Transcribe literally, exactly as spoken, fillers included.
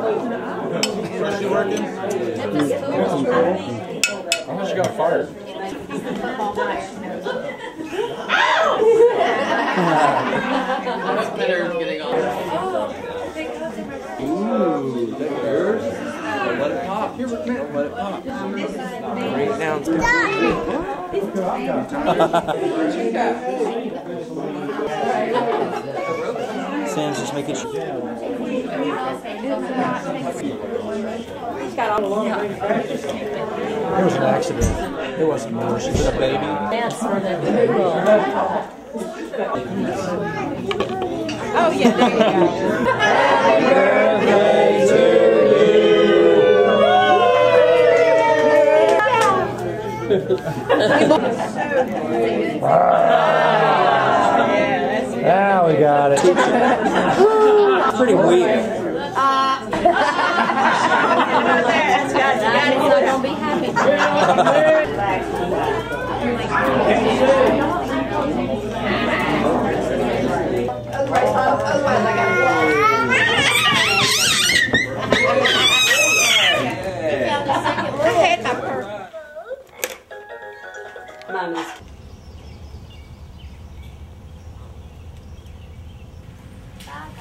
Is she working? Oh, she got fired. Ooh, is that yours? Let it pop. Here, let it pop. Bring it down. Sam's just making sure. It was an accident. It wasn't more. She was a baby. Dance for the poodle. Oh yeah, there you go. Happy birthday to you. Now we got it. Pretty weak. Don't be happy. Mommy's. Bye.